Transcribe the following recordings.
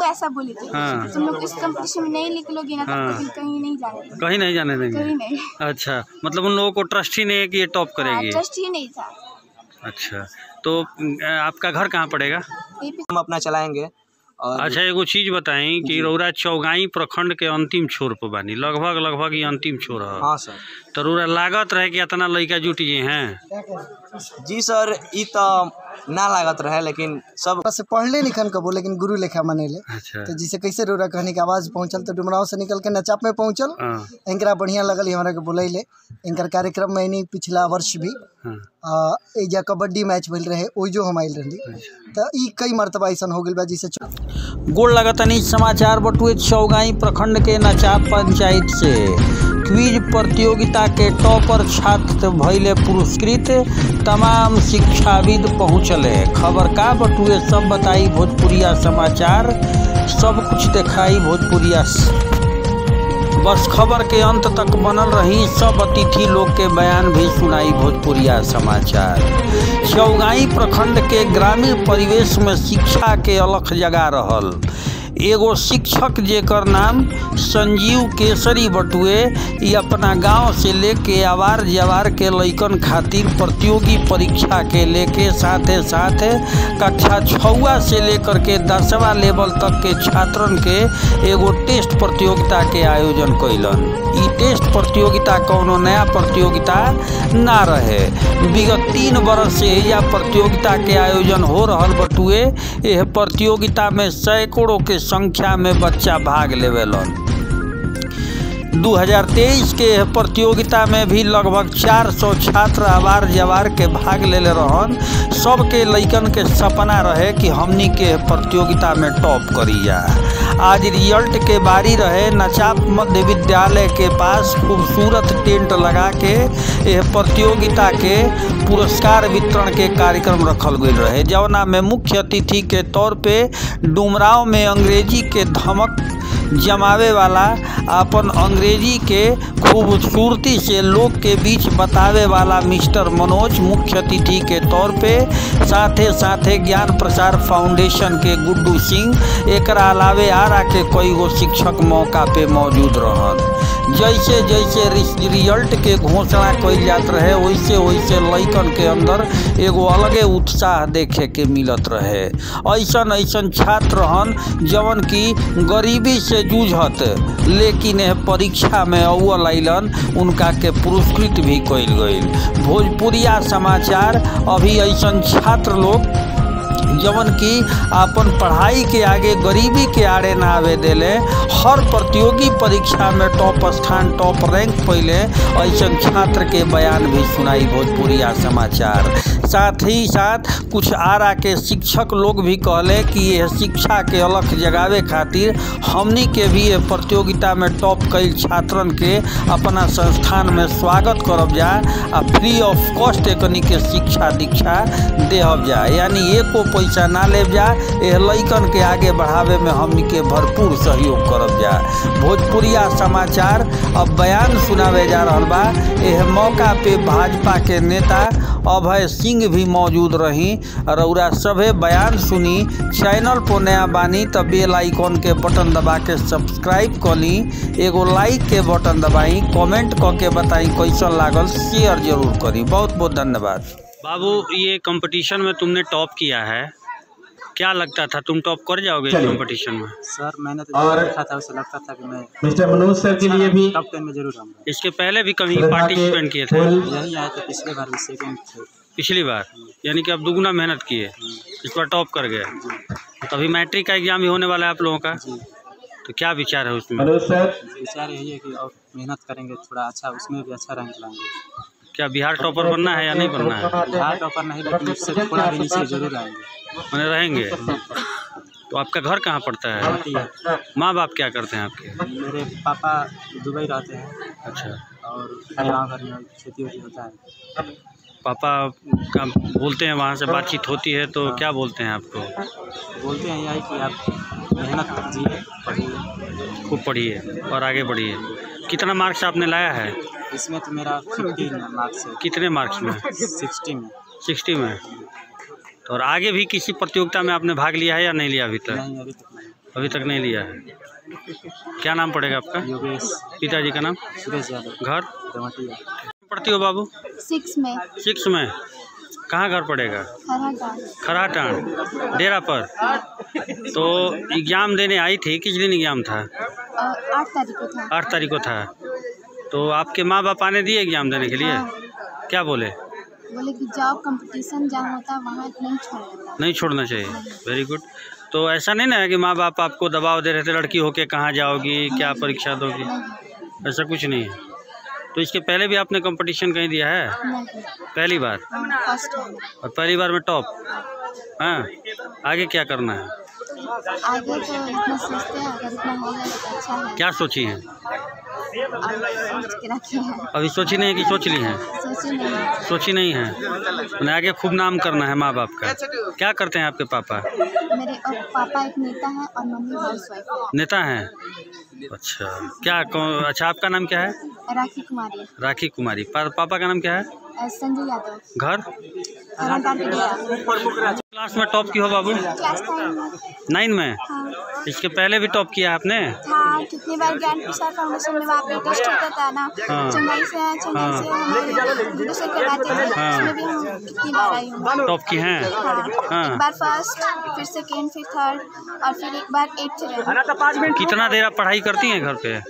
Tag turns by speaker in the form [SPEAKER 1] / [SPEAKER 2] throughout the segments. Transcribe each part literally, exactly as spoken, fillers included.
[SPEAKER 1] तो ऐसा बोली थी
[SPEAKER 2] हाँ।
[SPEAKER 1] तुम लोग इस कंपटीशन में नहीं निकलोगी ना
[SPEAKER 2] हाँ।
[SPEAKER 1] तो कहीं नहीं जाने देंगे।
[SPEAKER 2] कहीं नहीं जाने देंगे?
[SPEAKER 1] कहीं नहीं।
[SPEAKER 2] अच्छा, मतलब उन लोगों को ट्रस्ट ही नहीं है कि ये टॉप करेगी?
[SPEAKER 1] ट्रस्ट ही नहीं था।
[SPEAKER 2] अच्छा, तो आपका घर कहाँ पड़ेगा?
[SPEAKER 3] हम अपना चलाएंगे। और
[SPEAKER 2] अच्छा, एगो चीज बताएं कि रौरा चौगाई प्रखंड के अंतिम छोर पर बानी, लगभग लगभग ये अंतिम छोर है।
[SPEAKER 3] हाँ सर।
[SPEAKER 2] तो रौरा लागत रहे कि इतना लड़का जुट गए हैं?
[SPEAKER 3] जी सर, ई तो ना लागत रहे, लेकिन सब
[SPEAKER 4] बस पढ़ले लिखन कबो लेकिन गुरु लेखा मनेले।
[SPEAKER 2] अच्छा।
[SPEAKER 4] तो जिसे कैसे रोरा कहने की आवाज पहुंचल तो डुमराव से निकल के नचाप में पहुंचल।
[SPEAKER 2] हाँ।
[SPEAKER 4] इनकरा बढ़िया लगल हमारा के बुलैले। इनकर कार्यक्रम में नहीं पिछला वर्ष भी
[SPEAKER 2] हाँ।
[SPEAKER 4] एजा कबड्डी मैच भेल रहे ओइ जो हम आइल रही। तो ई कई मर्तबा ऐसा हो गइल बा जिसे
[SPEAKER 2] गोड़ लगतनी समाचार बटुए चौगाई प्रखंड के नचाप पंचायत से क्विज प्रतियोगिता के टॉपर छात्र भइले पुरस्कृत, तमाम शिक्षाविद पहुँचले। खबर का बटुए सब बताई भोजपुरिया समाचार, सब कुछ दिखाई भोजपुरिया। बस खबर के अंत तक बनल रही, सब अतिथि लोग के बयान भी सुनाई भोजपुरिया समाचार। चौगाई प्रखंड के ग्रामीण परिवेश में शिक्षा के अलख जगा रहल एगो शिक्षक जेकर नाम संजीव केसरी बटुए, ये अपना गांव से लेके आवार जवार के लइकन खातिर प्रतियोगी परीक्षा के लेके साथे साथ कक्षा छवा से लेकर के दसवां लेवल तक के छात्रन के एगो टेस्ट प्रतियोगिता के आयोजन कैलन। ई टेस्ट प्रतियोगिता कौनो नया प्रतियोगिता ना रहे, विगत तीन बरस से यह प्रतियोगिता के आयोजन हो रहल बटुए। यह प्रतियोगिता में सैकड़ों के संख्या में बच्चा भाग लेवेलन। दो हज़ार तेईस के प्रतियोगिता में भी लगभग चार सौ छात्र आवार जवार के भाग ले रहन। सबके लइकन के सपना रहे कि हमनी के प्रतियोगिता में टॉप करी जा। आज रिजल्ट के बारी रहे। नचाप मध्य विद्यालय के पास खूबसूरत टेंट लगा के यह प्रतियोगिता के पुरस्कार वितरण के कार्यक्रम रखल गई रहे, जवना में मुख्य अतिथि के तौर पे डुमराव में अंग्रेजी के धमक जमावे वाला, अपन अंग्रेजी के खूबसूरती से लोग के बीच बतावे वाला मिस्टर मनोज मुख्य अतिथि के तौर पे, साथे साथे ज्ञान प्रसार फाउंडेशन के गुड्डू सिंह, एक अलावे आरा के कई गो शिक्षक मौका पे मौजूद रहन। जैसे जैसे रिजल्ट के घोषणा कइल जात रहे वैसे वैसे लइकन के अंदर एगो अलगे उत्साह देखे के मिलत रहे। ऐसन ऐसन छात्र हन जवन की गरीबी से जूझत लेकिन परीक्षा में अव्वल अइलन, उनका के पुरस्कृत भी कइल गइल। भोजपुरिया समाचार अभी ऐसन छात्र लोग जवन की अपन पढ़ाई के आगे गरीबी के आड़े ना आवे देले, हर प्रतियोगी परीक्षा में टॉप स्थान टॉप रैंक पहले, ऐसन छात्र के बयान भी सुनाई भोजपुरिया समाचार। साथ ही साथ कुछ आरा के शिक्षक लोग भी कहले कि यह शिक्षा के अलख जगावे खातिर हमनी के भी ये प्रतियोगिता में टॉप कई छात्रन के अपना संस्थान में स्वागत करब जा आ फ्री ऑफ कॉस्ट एकनी के शिक्षा दीक्षा देहब जा, यानी एको पैसा ना ले जा। यह लइकन के आगे बढ़ावे में हमनी के भरपूर सहयोग करब जा। भोजपुरिया समाचार अब बयान सुनावे जा रहल बा। यह मौका पे भाजपा के नेता अभय सिंह भी मौजूद रही। रउरा सभे बयान सुनी। चैनल पर नया बानी तब बेल आइकॉन के बटन दबा के सब्सक्राइब कर ली, एगो लाइक के बटन दबाई, कमेंट करके बताई कैसन लागल, शेयर जरूर करी। बहुत बहुत धन्यवाद। बाबू, ये कंपटीशन में तुमने टॉप किया है, क्या लगता था तुम टॉप कर जाओगे इस कंपटीशन में?
[SPEAKER 5] सर मैंने तो और देखा था, उसे लगता था कि मैं
[SPEAKER 4] मिस्टर मनोज सर के लिए भी
[SPEAKER 5] टॉप टेन में जरूर आऊंगा।
[SPEAKER 2] इसके पहले भी कभी पार्टिसिपेट किए थे?
[SPEAKER 5] यही आया था पिछले बार भी सेकंड थे।
[SPEAKER 2] पिछली बार यानी कि अब दुगुना मेहनत किए, इस बार टॉप कर गए। तो अभी मैट्रिक का एग्जाम भी होने वाला है आप लोगों का, तो क्या विचार है उसमें?
[SPEAKER 5] विचार यही है कि और मेहनत करेंगे थोड़ा अच्छा, उसमें भी अच्छा रैंक लाएंगे।
[SPEAKER 2] क्या बिहार टॉपर बनना है या नहीं बनना है?
[SPEAKER 5] बिहार टॉपर नहीं, लेकिन उससे थोड़ा भी नीचे जरूर आएंगे,
[SPEAKER 2] बने रहेंगे। तो आपका घर कहाँ पड़ता है? माँ बाप क्या करते हैं आपके?
[SPEAKER 5] मेरे पापा दुबई रहते हैं।
[SPEAKER 2] अच्छा।
[SPEAKER 5] और गाँव घर में खेती वेती होता है।
[SPEAKER 2] पापा का बोलते हैं, वहाँ से बातचीत होती है तो हाँ। क्या बोलते हैं आपको?
[SPEAKER 5] बोलते हैं यही कि आप मेहनत कीजिए, पढ़िए,
[SPEAKER 2] खूब पढ़िए और आगे बढ़िए। कितना मार्क्स आपने लाया है
[SPEAKER 5] इसमें? तो मेरा फिफ्टीन मार्क्स है।
[SPEAKER 2] कितने मार्क्स में?
[SPEAKER 5] सिक्सटी में।
[SPEAKER 2] सिक्सटी में। तो और आगे भी किसी प्रतियोगिता में आपने भाग लिया है या नहीं लिया अभी तक?
[SPEAKER 5] नहीं, अभी तक नहीं।
[SPEAKER 2] अभी तक नहीं लिया है। क्या नाम पड़ेगा आपका?
[SPEAKER 5] योगेश।
[SPEAKER 2] पिताजी का नाम?
[SPEAKER 5] सुरेश यादव।
[SPEAKER 2] घर?
[SPEAKER 5] दमटिया।
[SPEAKER 2] पढ़ती हो बाबू?
[SPEAKER 1] सिक्स में
[SPEAKER 2] सिक्स में। कहाँ घर पड़ेगा?
[SPEAKER 1] खराटा।
[SPEAKER 2] खराटान डेरा पर। तो एग्ज़ाम देने आई थी, किस दिन एग्ज़ाम था?
[SPEAKER 1] और आठ तारीख को था।
[SPEAKER 2] आठ तारीख को था। तो आपके माँ बाप आने दिए एग्ज़ाम देने के लिए?
[SPEAKER 1] हाँ।
[SPEAKER 2] क्या बोले?
[SPEAKER 1] बोले कि जाओ कंपटीशन जहाँ होता है वहाँ नहीं छोड़ना।
[SPEAKER 2] नहीं छोड़ना चाहिए। Very good. तो ऐसा नहीं ना है कि माँ बाप आपको दबाव दे रहे थे लड़की होके कहाँ जाओगी, क्या परीक्षा दोगी? ऐसा कुछ नहीं है। तो इसके पहले भी आपने कंपटीशन कहीं दिया है?
[SPEAKER 1] नहीं।
[SPEAKER 2] पहली बार?
[SPEAKER 1] First time.
[SPEAKER 2] और पहली बार में टॉप? हाँ। आगे क्या करना है?
[SPEAKER 1] आगे तो इतना सोचते हैं, अगर इतना हो जाए तो अच्छा है।
[SPEAKER 2] क्या सोची हैं?
[SPEAKER 1] और सोच के रखे हैं।
[SPEAKER 2] अभी सोची नहीं कि सोच ली हैं?
[SPEAKER 1] सोचे नहीं।
[SPEAKER 2] सोची नहीं है। मैंने आगे खूब नाम करना है माँ बाप का। क्या करते हैं आपके पापा?
[SPEAKER 1] मेरे और पापा एक नेता हैं और मम्मी हाउसवाइफ है।
[SPEAKER 2] नेता हैं? अच्छा। क्या कौन? अच्छा, आपका नाम क्या है?
[SPEAKER 1] राखी कुमारी।
[SPEAKER 2] राखी कुमारी। पा, पापा का नाम क्या है?
[SPEAKER 1] अ, संजय यादव।
[SPEAKER 2] घर?
[SPEAKER 1] खराटा के डेरा।
[SPEAKER 2] क्लास में टॉप की हो बाबू?
[SPEAKER 1] क्लास टाइम में।
[SPEAKER 2] नाइन में?
[SPEAKER 1] हाँ।
[SPEAKER 2] इसके पहले भी टॉप किया आपने?
[SPEAKER 1] हाँ, कितनी बार ज्ञान प्रसार फाउंडेशन में वहाँ पे टेस्ट होता था ना।
[SPEAKER 2] हाँ।
[SPEAKER 1] चंगाई से चंगाई से हमारे गुरु सर करवाते थे।
[SPEAKER 2] हाँ।
[SPEAKER 1] उसमें भी हम कितनी बार आई हूँ।
[SPEAKER 2] टॉप की हैं?
[SPEAKER 1] हाँ।
[SPEAKER 2] हाँ।
[SPEAKER 1] एक बार फर्स्ट, फिर सेकेंड, फिर थर्ड और फिर एक बार एट्थ रैंक।
[SPEAKER 2] कितना देर आप पढ़ाई करती हैं घर पे?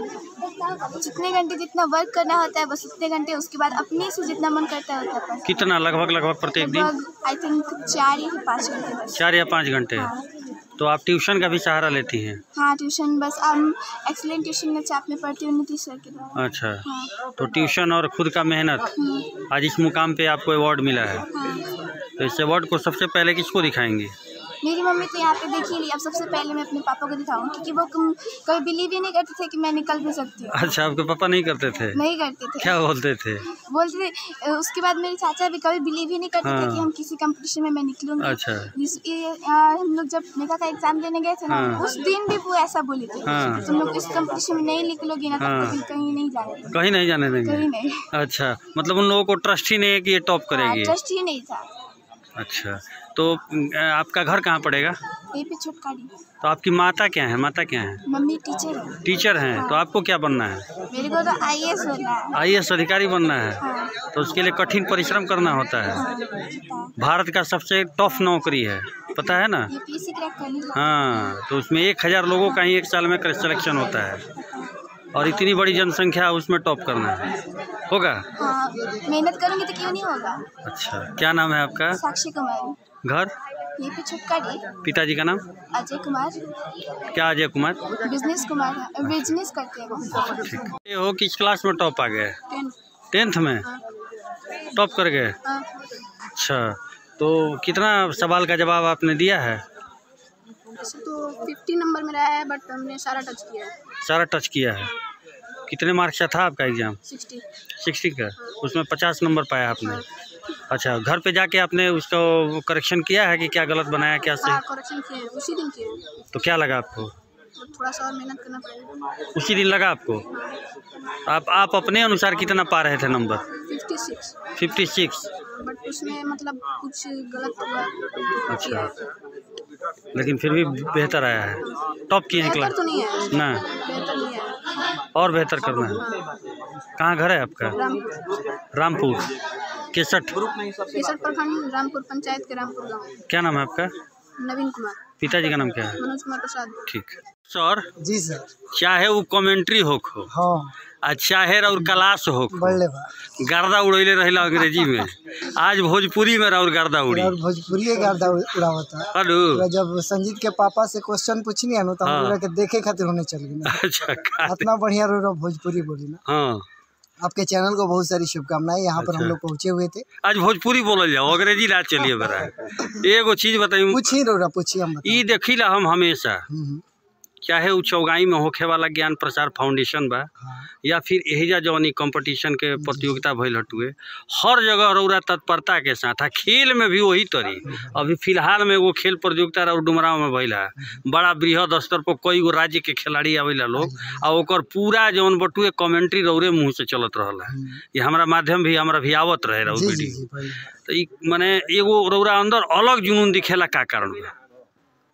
[SPEAKER 1] जितने घंटे जितना वर्क करना होता है बस उतने घंटे, उसके बाद अपने से जितना मन करता है उतना।
[SPEAKER 2] कितना लगभग लगभग प्रत्येक दिन?
[SPEAKER 1] लगभग आई थिंक चार या पाँच घंटे बस।
[SPEAKER 2] चार या पाँच घंटे।
[SPEAKER 1] हाँ।
[SPEAKER 2] तो आप ट्यूशन का भी सहारा लेती हैं?
[SPEAKER 1] हाँ, ट्यूशन बस हम एक्सीलेंट ट्यूशन में चाप में पढ़ती हूँ नीतीश सर के द्वारा।
[SPEAKER 2] अच्छा।
[SPEAKER 1] हाँ।
[SPEAKER 2] तो ट्यूशन और खुद का मेहनत, आज इस मुकाम पे आपको अवार्ड मिला है।
[SPEAKER 1] हाँ।
[SPEAKER 2] तो इस अवार्ड को सबसे पहले किसको दिखाएंगी?
[SPEAKER 1] मेरी मम्मी तो यहाँ पे देखी ली, अब सबसे पहले मैं अपने पापा को दिखाऊँ क्योंकि वो कम- कभी बिलीव ही नहीं करते थे कि मैं निकल भी सकती हूँ।
[SPEAKER 2] अच्छा, आपके पापा नहीं करते थे?
[SPEAKER 1] नहीं करते थे।
[SPEAKER 2] क्या बोलते थे?
[SPEAKER 1] बोलते थे। उसके बाद मेरे चाचा भी कभी बिलीव ही नहीं करते
[SPEAKER 2] हाँ।
[SPEAKER 1] थे कि हम किसी कंपटीशन में मैं निकलूंगी।
[SPEAKER 2] अच्छा।
[SPEAKER 1] जिस ये, आ, हम लोग जब मेगा का एग्जाम देने गए थे ना,
[SPEAKER 2] हाँ।
[SPEAKER 1] उस दिन भी वो ऐसा बोले थे।
[SPEAKER 2] हाँ।
[SPEAKER 1] तुम लोग इस कंपटीशन में नहीं निकलोगी ना,
[SPEAKER 2] हाँ।
[SPEAKER 1] तब कहीं कहीं नहीं जाने देंगे।
[SPEAKER 2] कहीं नहीं जाने
[SPEAKER 1] कहीं
[SPEAKER 2] देंगे?
[SPEAKER 1] नहीं।
[SPEAKER 2] अच्छा, मतलब उन लोगों को ट्रस्ट ही नहीं है कि ये टॉप करेगी?
[SPEAKER 1] ट्रस्ट ही नहीं था।
[SPEAKER 2] अच्छा। तो अ, आपका घर कहाँ पड़ेगा?
[SPEAKER 1] यही पे छोटकारी।
[SPEAKER 2] तो आपकी माता क्या है? माता क्या है?
[SPEAKER 1] मम्मी टीचर है।
[SPEAKER 2] टीचर हैं। तो आपको क्या बनना है?
[SPEAKER 1] मेरे को तो आई ए एस बनना है।
[SPEAKER 2] आई ए एस अधिकारी बनना है।
[SPEAKER 1] हाँ।
[SPEAKER 2] तो उसके लिए कठिन परिश्रम करना होता है।
[SPEAKER 1] हाँ, पता
[SPEAKER 2] भारत का सबसे टफ नौकरी है, पता है ना?
[SPEAKER 1] है। यूपीएससी क्रैक कर ली।
[SPEAKER 2] हाँ। तो उसमें एक हज़ार लोगों का ही एक साल में सिलेक्शन होता है और इतनी बड़ी जनसंख्या उसमें टॉप करना है। होगा?
[SPEAKER 1] हाँ, मेहनत करूँगी तो क्यों नहीं होगा।
[SPEAKER 2] अच्छा। क्या नाम है आपका?
[SPEAKER 1] साक्षी कुमारी।
[SPEAKER 2] घर?
[SPEAKER 1] ये पे छोटकारी।
[SPEAKER 2] पिताजी का नाम?
[SPEAKER 1] अजय कुमार।
[SPEAKER 2] क्या अजय कुमार?
[SPEAKER 1] बिजनेस कुमार है, बिजनेस करते हैं वो।
[SPEAKER 2] ठीक। ये हो किस क्लास में टॉप आ गए?
[SPEAKER 1] टेंथ।
[SPEAKER 2] टेंथ में टॉप कर गए?
[SPEAKER 1] हाँ।
[SPEAKER 2] अच्छा। तो कितना सवाल का जवाब आपने दिया है?
[SPEAKER 1] वैसे तो फिफ्टी नंबर में रहा है बट हमने सारा टच किया है।
[SPEAKER 2] सारा टच किया है। कितने मार्क्स का था आपका एग्ज़ाम?
[SPEAKER 1] सिक्सटी।
[SPEAKER 2] सिक्सटी का? उसमें पचास नंबर पाया आपने? अच्छा। घर पे जाके आपने उसको करेक्शन किया है कि क्या गलत बनाया, क्या सही?
[SPEAKER 1] हाँ, करेक्शन किए हैं, उसी दिन किए हैं।
[SPEAKER 2] तो क्या लगा आपको?
[SPEAKER 1] तो थोड़ा सा और मेहनत करना पड़ेगा।
[SPEAKER 2] उसी दिन लगा आपको? आप आप अपने अनुसार कितना पा रहे थे number?
[SPEAKER 1] Fifty six.
[SPEAKER 2] Fifty six.
[SPEAKER 1] But उसमें मतलब कुछ गलत हुआ।
[SPEAKER 2] अच्छा। लेकिन फिर भी बेहतर आया है। टॉप किए हैं
[SPEAKER 1] बेहतर
[SPEAKER 2] क्लास?
[SPEAKER 1] तो नहीं है।
[SPEAKER 2] ना,
[SPEAKER 1] बेहतर नहीं है।
[SPEAKER 2] और बेहतर करना है। कहाँ घर है आपका?
[SPEAKER 1] रामपुर।
[SPEAKER 2] रामपुर। केसठ?
[SPEAKER 1] केसर प्रखंड, रामपुर पंचायत के रामपुर गाँव।
[SPEAKER 2] क्या नाम है आपका?
[SPEAKER 1] नवीन कुमार।
[SPEAKER 2] पिताजी का नाम क्या है?
[SPEAKER 1] मनोज कुमार प्रसाद।
[SPEAKER 2] ठीक। सर,
[SPEAKER 4] जी सर।
[SPEAKER 2] चाहे वो कमेंट्री होख हो
[SPEAKER 4] हाँ,
[SPEAKER 2] आ चाहे और क्लास होख हो,
[SPEAKER 4] बढ़ले बा
[SPEAKER 2] गर्दा उड़ैले रहेला अंग्रेजी में, आज भोजपुरी में और गर्दा उड़ी।
[SPEAKER 4] और भोजपुरी के गर्दा उड़ावता है।
[SPEAKER 2] हेलो।
[SPEAKER 4] पूरा जब संजीत के पापा से क्वेश्चन पूछनी है ना तो हम
[SPEAKER 2] हाँ।
[SPEAKER 4] पूरा के देखे खातिर होने चल गए ना।
[SPEAKER 2] अच्छा। का-
[SPEAKER 4] इतना बढ़िया रो रहा भोजपुरी बोली ना।
[SPEAKER 2] हाँ।
[SPEAKER 4] आपके चैनल को बहुत सारी शुभकामनाएं। यहाँ पर हम
[SPEAKER 2] अच्छा।
[SPEAKER 4] लोग पहुँचे हुए थे।
[SPEAKER 2] आज भोजपुरी बोलल जाओ, अंग्रेजी ना चलिए बरा। एगो चीज बताइए,
[SPEAKER 4] पूछिए रो रहा पूछिए हम बताएं।
[SPEAKER 2] ई देखिला हम हमेशा,
[SPEAKER 4] हम्म, हम्म,
[SPEAKER 2] चाहे उ चौगाई में होखे वाला ज्ञान प्रसार फाउंडेशन बा
[SPEAKER 4] हाँ।
[SPEAKER 2] या फिर एहिजा जौन कंपटीशन के प्रतियोगिता भइल हटुए, हर जगह रौरा तत्परता के साथ आ खेल में भी वही तरी। अभी फिलहाल में वो खेल प्रतियोगिता और डुमराव में भइल है, बड़ा बृहद स्तर पर कई गो राज्य के खिलाड़ी आवेला लोग, आ ओकर पूरा जौन बटुए कमेंट्री रौरे मुँह से चलत रहल है। ये हमारा माध्यम भी हमरा भी आवत रहे रहो
[SPEAKER 4] जी जी
[SPEAKER 2] वीडियो।
[SPEAKER 4] जी बढ़िया।
[SPEAKER 2] तो ई माने एगो रौरा अंदर अलग जुनून दिखेला, का कारण बा?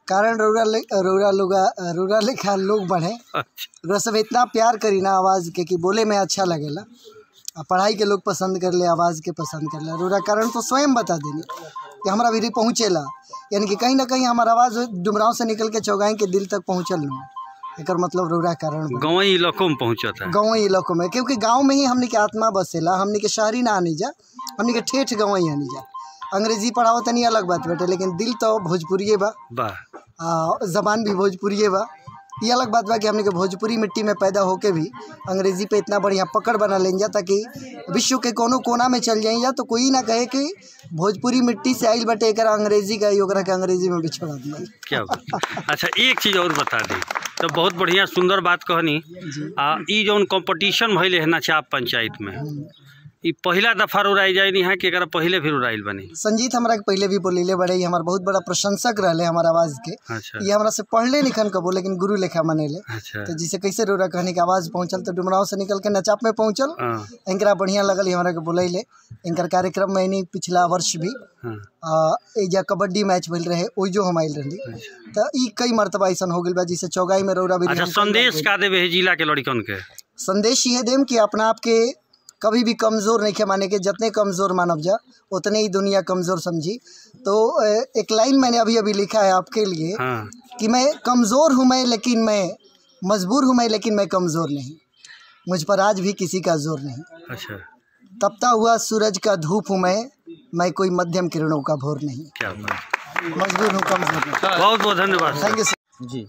[SPEAKER 4] कारण रौरा ले रौरा लोग रौरा लेखा लोग बने रौरा सब इतना प्यार करी ना आवाज़ के कि बोले में अच्छा लगेला। आ पढ़ाई के लोग पसंद कर ले, आवाज़ के पसंद कर ले। रौरा कारण तो स्वयं बता देनी कि हमारा भी पहुँचेला, यानी कि कहीं ना कहीं हमारा आवाज़ डुमराव से निकल के चौगाई के दिल तक पहुँचल न। एक मतलब रौरा कारण
[SPEAKER 2] गाँव इलाकों में पहुँचा था,
[SPEAKER 4] गाँव इलाकों में, क्योंकि गाँव में ही हमने के आत्मा बसेला। हमने के शहरी ना आनी जा, हमने के ठेठ गाँव ही आनी जा। अंग्रेजी पढ़ाओ तनी अलग बात बेटे, लेकिन दिल तो भोजपुरिये बा, बा। ज़बान भी भोजपुरिये बा। ये अलग बात बा कि हमने के भोजपुरी मिट्टी में पैदा होके भी अंग्रेजी पे इतना बढ़िया पकड़ बना लें जा, ताकि विश्व के कोनो कोना में चल जाए जा तो कोई ना कहे कि भोजपुरी मिट्टी से आइल बटे एक अंग्रेजी का योगरा के अंग्रेजी में बिछड़ा दिया।
[SPEAKER 2] क्या अच्छा एक चीज़ और बता दी तो बहुत बढ़िया सुंदर बात कहनी। आ ई जौन कंपटीशन भइले है नचाप पंचायत में, ई पहला दफा उड़ाई जाए नहीं है कि एकरा पहले फिर उड़ाइल बनी? संजीत
[SPEAKER 4] हमरा के पहले भी बोलीले बड़े, हमार बहुत बड़ा प्रशंसक रहले हमार आवाज़ के।
[SPEAKER 2] अच्छा।
[SPEAKER 4] ये हमरा से पढ़ले लिखन कबो, लेकिन गुरु लेखा मानेले।
[SPEAKER 2] अच्छा।
[SPEAKER 4] तो जिसे कैसे रोरा कहने की आवाज़ पहुँचल तो डुमराव से निकल के नचाप में पहुँचल। इनकरा बढ़िया लगल, हमरा के बोलैले। इनकर कार्यक्रम में नहीं पिछला वर्ष भी एजा कबड्डी मैच भइल रहे, ओइ जो हम आइल रही। तो ई कई मरतबा ऐसा हो गइल बा जिसे चौगाई में रौरा भी।
[SPEAKER 2] अच्छा, संदेश का देवे जिला के लड़कन के?
[SPEAKER 4] संदेश ये देम कि अपना आप के कभी भी कमज़ोर नहीं खे माने के, जितने कमज़ोर मानव जा उतने ही दुनिया कमज़ोर समझी। तो एक लाइन मैंने अभी अभी लिखा है आपके लिए। हाँ। कि मैं कमज़ोर हूँ मैं, लेकिन मैं मजबूर हूँ मैं, लेकिन मैं कमज़ोर नहीं। मुझ पर आज भी किसी का जोर नहीं।
[SPEAKER 2] अच्छा।
[SPEAKER 4] तपता हुआ सूरज का धूप हूँ मैं, मैं कोई मध्यम किरणों का भोर नहीं।
[SPEAKER 2] क्या
[SPEAKER 4] मजबूर हूँ, कमज़ोर नहीं।
[SPEAKER 2] बहुत बहुत धन्यवाद।
[SPEAKER 4] थैंक यू
[SPEAKER 2] जी।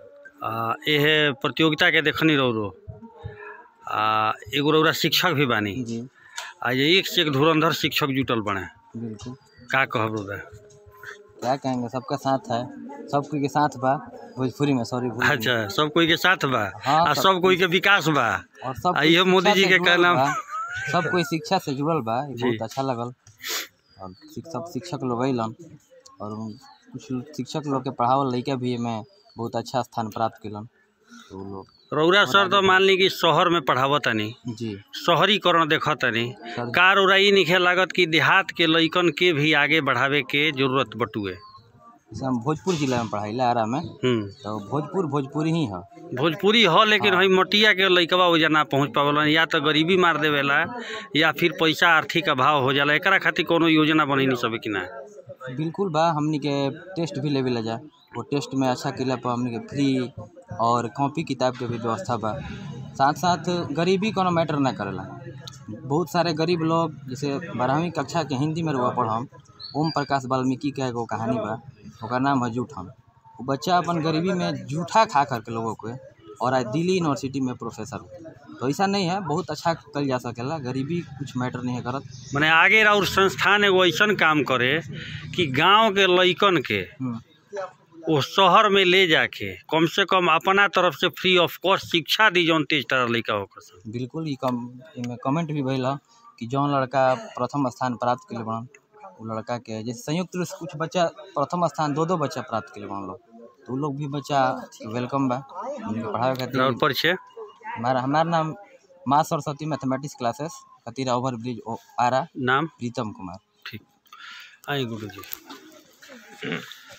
[SPEAKER 2] यह प्रतियोगिता के देखनी रो रो आ एगो रौरा शिक्षक भी बानी जी। आ ये एक से एक धुरंधर शिक्षक जुटल बने।
[SPEAKER 3] बिल्कुल।
[SPEAKER 2] का कहब रौरा?
[SPEAKER 3] क्या कहेंगे, सबका साथ है, सब कोई के साथ बा भोजपुरी में। सॉरी।
[SPEAKER 2] अच्छा, सब कोई के साथ बा।
[SPEAKER 3] हाँ,
[SPEAKER 2] आ सब कोई के विकास बा।
[SPEAKER 3] और सब
[SPEAKER 2] ये मोदी जी के कहना,
[SPEAKER 3] सब कोई शिक्षा से जुड़ल बा। बहुत अच्छा लगल। और सब शिक्षक लोग अलन और कुछ शिक्षक लोग के पढ़ावल लड़का भी में बहुत अच्छा स्थान प्राप्त कलन। तो लोग
[SPEAKER 2] रौरा सर तो मान ली कि शहर में पढ़ावतनी
[SPEAKER 3] जी,
[SPEAKER 2] शहरीकरण देखतनी का रौरा ई निखे लागत कि देहात के लइकन के भी आगे बढ़ावे के जरूरत बटुए?
[SPEAKER 3] जैसे हम भोजपुर जिला में पढ़ाई आरा में, तो भोजपुर भोजपुरी ही है।
[SPEAKER 2] भोजपुरी हो, लेकिन हाँ। मटिया के लइकवा वजह ना पहुँच पावलन, या तो गरीबी मार देवेला या फिर पैसा आर्थिक अभाव हो जाला। एकरा खातिर कोनो योजना बनी नहीं सब कि ना?
[SPEAKER 3] बिल्कुल बा। हमनी के टेस्ट भी लेवे ला जा, वो टेस्ट में अच्छा किला पर हमनी के फ्री और कॉपी किताब के भी व्यवस्था बा। साथ साथ गरीबी कोनो मैटर ना करेला। बहुत सारे गरीब लोग, जैसे बारहवीं कक्षा के हिंदी में रुआ पढ़म, ओम प्रकाश वाल्मीकि का एगो कहानी बा, ओकर नाम है जूठम। वो बच्चा अपन गरीबी में जूठा खा करके लोगों को और आज दिल्ली यूनिवर्सिटी में प्रोफेसर हो। तो ऐसा नहीं है, बहुत अच्छा कल जा सकेला। गरीबी कुछ मैटर नहीं है करत।
[SPEAKER 2] मैंने आगे और संस्थान एगो ऐसा काम करे कि गांव के लइकन के वो शहर में ले जाके कम से कम अपना तरफ से फ्री ऑफ कॉस्ट शिक्षा दी, जौन तेज तरह लड़का होकर।
[SPEAKER 3] बिल्कुल। ये कम में कमेंट भी भइल कि जौन लड़का प्रथम स्थान प्राप्त के लिए बनन, वो लड़का के जैसे संयुक्त रूप से कुछ बच्चा प्रथम स्थान दो दो बच्चा प्राप्त के लिए बन लोग, तो लोग भी बच्चा वेलकम बा उनके पढ़ाई खातिर।
[SPEAKER 2] परिचय
[SPEAKER 3] हमारा हमारा नाम माँ सरस्वती मैथमेटिक्स क्लासेस खतीरा ओवर ब्रिज आरा।
[SPEAKER 2] नाम
[SPEAKER 3] प्रीतम कुमार।
[SPEAKER 2] ठीक। आए गुरु जी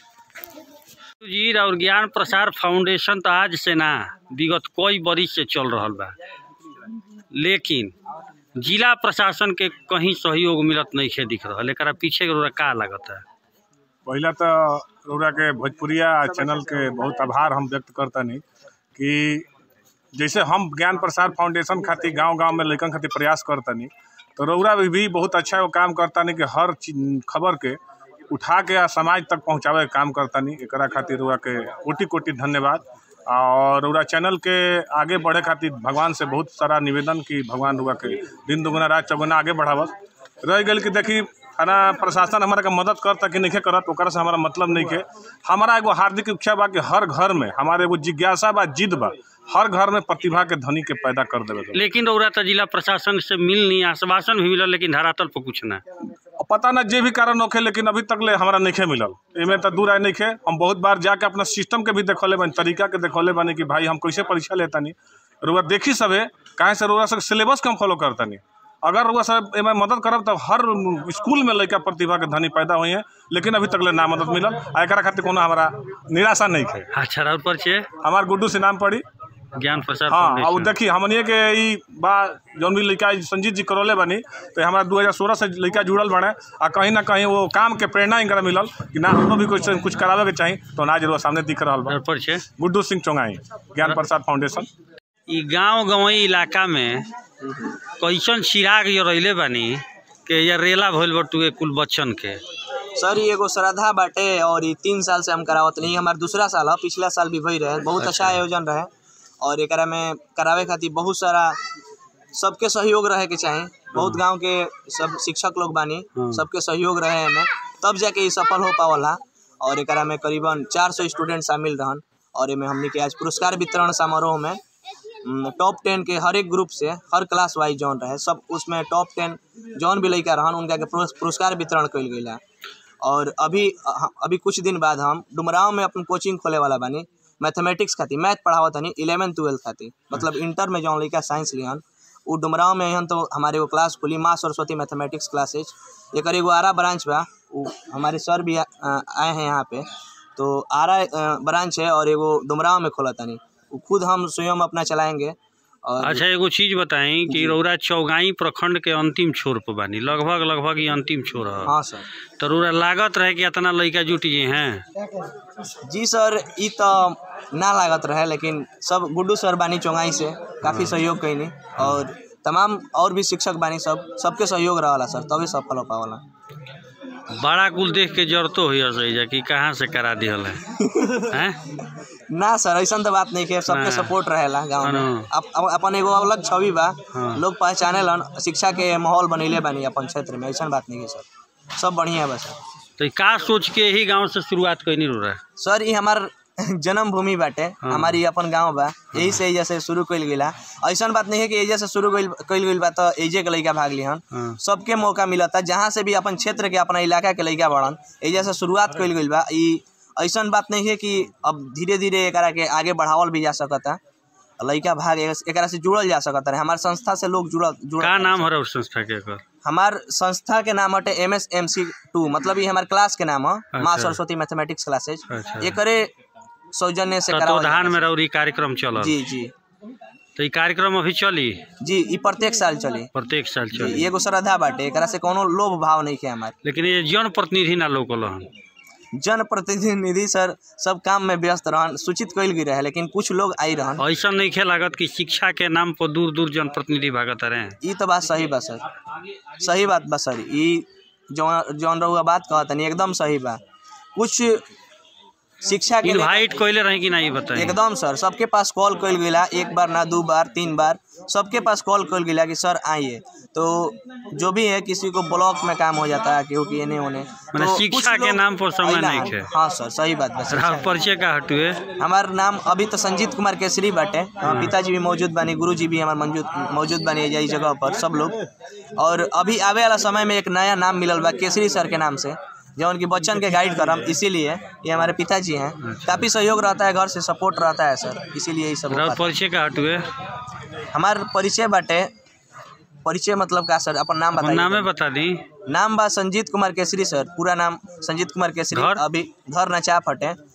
[SPEAKER 2] जी और ज्ञान प्रसार फाउंडेशन तो आज से ना विगत कई बरिस से चल रहा बा, लेकिन जिला प्रशासन के कहीं सहयोग मिलत नहीं खे दिख रहा। लेकिन पीछे रौरा का लागत है?
[SPEAKER 6] पहला तो रौरा के भोजपुरिया चैनल के बहुत आभार हम व्यक्त करतनी कि जैसे हम ज्ञान प्रसार फाउंडेशन खातिर गांव गांव में लड़कन खातिर प्रयास करतनी, तो रौरा भी, भी बहुत अच्छा वो काम करतनी कि हर खबर के उठा के समाज तक पहुँचावे काम करतनी। एकरा खातिर रौरा के कोटि कोटि धन्यवाद। और रौरा चैनल के आगे बढ़े खातिर भगवान से बहुत सारा निवेदन कि भगवान रौरा के दिन दुगुना रात चौगुना आगे बढ़ावत। रह गल कि देखी थाना प्रशासन हमारा का मदद करता कि नहीं करत, ओकरा से हमारा मतलब नहीं के। हमारा एगो हार्दिक इच्छा बा कि हर घर में हमारे एगो जिज्ञासा बा, जिद बा, हर घर में प्रतिभा के धनी के पैदा कर देवे।
[SPEAKER 2] लेकिन रौरा तो जिला प्रशासन से मिलनी आश्वासन भी मिलल, लेकिन धरातल पर कुछ ना
[SPEAKER 6] पता ना जे भी कारण होखे, लेकिन अभी तक ले हमारा नहीं मिलल। इमें तो दूर आए नहीं खे। हम बहुत बार जाके अपना सिस्टम के भी देखौले बानी, तरीका के देखौले बानी कि भाई हम कैसे परीक्षा लेता नहीं। रउआ देखी सबे काहे से रउआ सब सिलेबस कम फॉलो करता नहीं। अगर वो सब एमे मदद करब तो हर स्कूल में लड़का प्रतिभा के धनी पैदा हुई है, लेकिन अभी तक ले ना मदद मिलल। एकरा खातिर कोनो हमारा निराशा नहीं है।
[SPEAKER 2] अच्छा राउत परिचय
[SPEAKER 6] हमार गुड्डू से नाम पड़ी
[SPEAKER 2] ज्ञान प्रसाद
[SPEAKER 6] हाँ।
[SPEAKER 2] फाउंडेशन।
[SPEAKER 6] और देखिए हमनिए के ई बा जौन भी लड़का संजीत जी करौले बनी तो हमारा दो हज़ार सोलह से लड़का जुड़ल बने आ कहीं ना कहीं वो काम के प्रेरणा इनका मिलल कि ना हमको भी कुछ कुछ करावे के चाहिए तो ना जरूर सामने दिख रहा बा।
[SPEAKER 2] परिचय
[SPEAKER 6] गुड्डू सिंह चौंगाई ज्ञान प्रसाद फाउंडेशन।
[SPEAKER 2] ई गांव गंवई इलाका में कैसन चिराग जरैले बानी के या रेला भइल बटुए कुल बच्चन के।
[SPEAKER 7] सर ये एगो श्रद्धा बाटे और ये तीन साल से हम करावत नहीं, हमार दूसरा साल है, पिछला साल भी भई रहे, बहुत अच्छा आयोजन रहे और एकरा में करावे खातिर बहुत सारा सबके सहयोग रहे के चाहिए। बहुत गांव के सब शिक्षक लोग बानी, सबके सहयोग रहे में तब जाके ये सफल हो पावला। और एकरा में करीबन चार सौ स्टूडेंट शामिल रहन और एमे हमने के आज पुरस्कार वितरण समारोह में टॉप टेन के हर एक ग्रुप से हर क्लास वाइज जौन रहे सब उसमें टॉप टेन जौन भी लड़का रहन उनका के पुरस्कार वितरण कइल गइला। और अभी अभी कुछ दिन बाद हम डुमराव में अपन कोचिंग खोले वाला बानी मैथमेटिक्स खातिर, मैथ पढ़ावत हनी इलेवेंथ ट्वेल्थ खातिर, मतलब इंटर में जौन लड़का साइंस लिहन वो डुमराव में हन तो हमारे वो क्लास खुली माँ सरस्वती मैथमेटिक्स क्लासेज। एक एगो आरा ब्रांच बा, वो हमारे सर भी आए हैं यहाँ पे, तो आरा ब्रांच है और एगो डुमराव में खोला तनी, वो खुद हम स्वयं अपना चलाएंगे। और
[SPEAKER 2] अच्छा एगो चीज बताएं कि रौरा चौगाई प्रखंड के अंतिम छोर पर बानी, लगभग लगभग ये अंतिम छोर है।
[SPEAKER 7] हाँ सर।
[SPEAKER 2] तो रौरा लागत रहे कि इतना लड़का जुट गए हैं?
[SPEAKER 7] जी सर ई तो ना लागत रहे, लेकिन सब गुड्डू सर बानी चौगाई से काफ़ी सहयोग कैनी और तमाम और भी शिक्षक बानी सब सबके सहयोग रहा सर, तभी सफल हो पावला।
[SPEAKER 2] बड़ा कुल देख के जरतो हो सही कि कहाँ से करा दिहल है हैं?
[SPEAKER 7] ना सर ऐसा तो बात नहीं है, सबके सपोर्ट रहेला गाँव में। अप, अपन एगो अलग छवि बा, लोग पहचाने लन, शिक्षा के माहौल बनैले बानी अपन क्षेत्र में, ऐसा बात नहीं है सर, सब बढ़िया बा सर।
[SPEAKER 2] तो का सोच के ही गांव से शुरुआत कैनी रो रहा है?
[SPEAKER 7] सर ये हमार जन्मभूमि बाटे, हमारी अपन गांव बा, यही से एजा से शुरू कइल गेला। ऐसा बात नहीं है कि एजा से शुरू कइल गइल बा तो एजे के लड़का भाग लिहन, सबके मौका मिलता, जहाँ से भी अपन क्षेत्र के अपना इलाका के लड़का बढ़न एजा से शुरुआत कइल गइल बा। ऐसा बात नहीं है कि अब धीरे धीरे एकरा के आगे बढ़ावल भी जा सकता, लड़का भाग एकरा से जुड़ल जा सकता है। हमारे संस्था से लोग जुड़ल जुड़ल
[SPEAKER 2] का नाम है उस संस्था के? कर
[SPEAKER 7] हमार संस्था के नाम हटे M S M C two, मतलब ये हमारे क्लास के नाम है माँ सरस्वती मैथमेटिक्स क्लासेज। ये करे सौजन्य से
[SPEAKER 2] तत्वाधान में रौरी कार्यक्रम चल।
[SPEAKER 7] जी जी।
[SPEAKER 2] तो ये कार्यक्रम अभी चली?
[SPEAKER 7] जी ये प्रत्येक साल चली,
[SPEAKER 2] प्रत्येक साल चली।
[SPEAKER 7] एगो श्रद्धा बाटे, एकरा से कोनो लोभ भाव नहीं है हमारे।
[SPEAKER 2] लेकिन ये जन प्रतिनिधि ना लोकल हन?
[SPEAKER 7] जन प्रतिनिधि सर सब काम में व्यस्त रहन, सूचित कइल गई रहे, लेकिन कुछ लोग आई रहन।
[SPEAKER 2] ऐसा नहीं खे लागत कि शिक्षा के नाम पर दूर दूर जन प्रतिनिधि भागत रहे?
[SPEAKER 7] ये तो बात सही बा सर, सही बात बा सर, ये जौन जौन रहुआ बात कहता नहीं एकदम सही बा। कुछ शिक्षा के
[SPEAKER 2] इनवाइट कइले रहे कि नहीं बताइए?
[SPEAKER 7] एकदम सर, सबके पास कॉल कइल गेला, एक बार ना दो बार तीन बार सबके पास कॉल कइल गेला कि सर आइए। तो जो भी है किसी को ब्लॉक में काम हो जाता है क्योंकि ये नहीं होने
[SPEAKER 2] तो शिक्षा के नाम पर समय नहीं है।
[SPEAKER 7] हाँ सर सही बात बस।
[SPEAKER 2] परिचय का हटुए?
[SPEAKER 7] हमार नाम अभी तो संजीत कुमार केसरी बाटे, पिताजी भी मौजूद बानी, गुरुजी भी हमारे मौजूद मौजूद बानी यही जगह पर सब लोग। और अभी आवे वाला समय में एक नया नाम मिलल बा केसरी सर के नाम से, जो उनकी बच्चन के गाइड करम, इसीलिए ये हमारे पिताजी हैं, काफ़ी सहयोग रहता है, घर से सपोर्ट रहता है सर, इसीलिए ये सब।
[SPEAKER 2] परिचय का हटुए?
[SPEAKER 7] हमार परिचय बाटे, परिचय मतलब का सर? अपन नाम बताइए।
[SPEAKER 2] नाम बता दी।
[SPEAKER 7] नाम बा संजीत कुमार केसरी सर, पूरा नाम संजीत कुमार केसरी। अभी घर नचाप हटे,